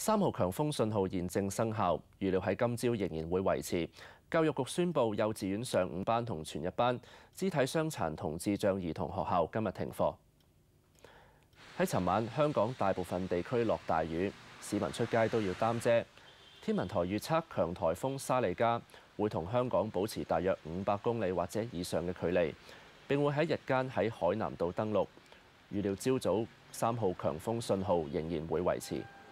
3號強風信號現正生效，預料喺今朝仍然會維持。教育局宣布，幼稚園上午班同全日班、肢體傷殘同智障兒童學校今日停課。喺尋晚，香港大部分地區落大雨，市民出街都要擔遮。天文台預測強颱風沙利加會同香港保持大約500公里或者以上嘅距離，並會喺日間喺海南島登陸。預料朝早3號強風信號仍然會維持。